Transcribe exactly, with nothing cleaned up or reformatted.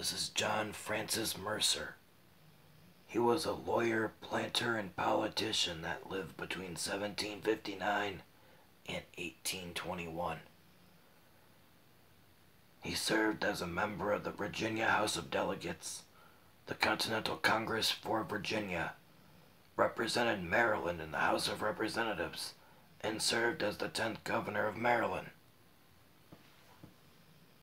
This is John Francis Mercer. He was a lawyer, planter, and politician that lived between seventeen fifty-nine and eighteen twenty-one. He served as a member of the Virginia House of Delegates, the Continental Congress for Virginia, represented Maryland in the House of Representatives, and served as the tenth Governor of Maryland.